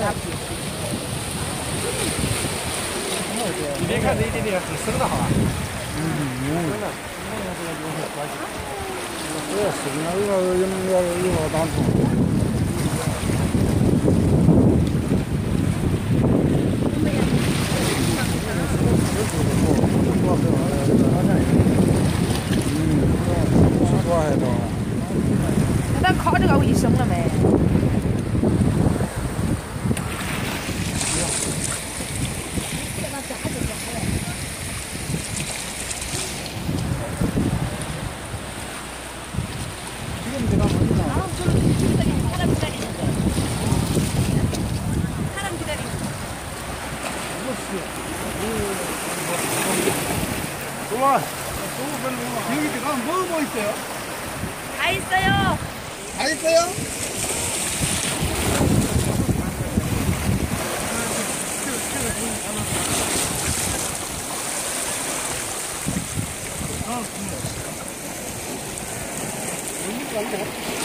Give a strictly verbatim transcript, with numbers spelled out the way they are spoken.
你别看这一点点很生的好吧？嗯嗯。真的，那个这个有点关系。这个生的，有个有那个有个当初。 那咱烤这个卫生了没？ 좋아. 여기 들어가면 뭐, 뭐 있어요? 다 있어요. 다 있어요? 아, 그래. 여기가 아니고.